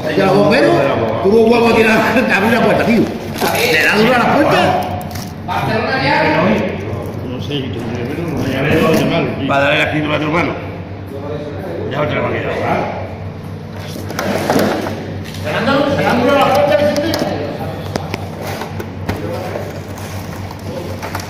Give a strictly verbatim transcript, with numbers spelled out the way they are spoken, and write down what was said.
Ya los bomberos, tuvo huevo de tirar de abrir la puerta, tío. ¿Le da dura la puerta? Barcelona ya. No sé, tú no me llames a llamarlo. Para darle la escritura a tu hermano. Ya otra vez quedado, ¿verdad? Fernando, Fernando, la puerta,